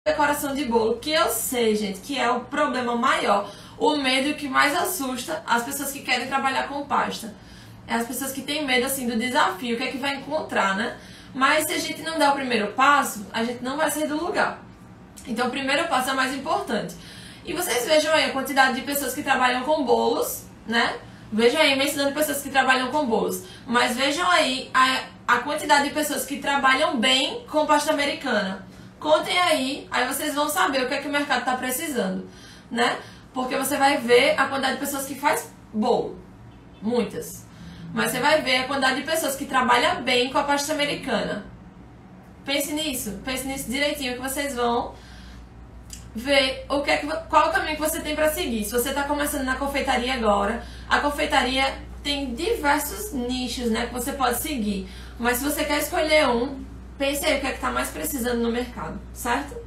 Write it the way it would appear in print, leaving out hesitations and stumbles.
decoração de bolo, que eu sei, gente, que é o problema maior, o medo que mais assusta as pessoas que querem trabalhar com pasta. É as pessoas que têm medo, assim, do desafio, o que é que vai encontrar, né? Mas se a gente não der o primeiro passo, a gente não vai sair do lugar. Então o primeiro passo é o mais importante. E vocês vejam aí a quantidade de pessoas que trabalham com bolos, né? Vejam aí, mencionando pessoas que trabalham com bolos. Mas vejam aí a quantidade de pessoas que trabalham bem com pasta americana. Contem aí vocês vão saber o que é que o mercado está precisando, né? Porque você vai ver a quantidade de pessoas que faz bolo. Muitas. Mas você vai ver a quantidade de pessoas que trabalham bem com a pasta americana. Pense nisso direitinho, que vocês vão ver qual o caminho que você tem para seguir. Se você está começando na confeitaria agora, a confeitaria tem diversos nichos, né, que você pode seguir. Mas se você quer escolher um, pense aí o que é que está mais precisando no mercado, certo?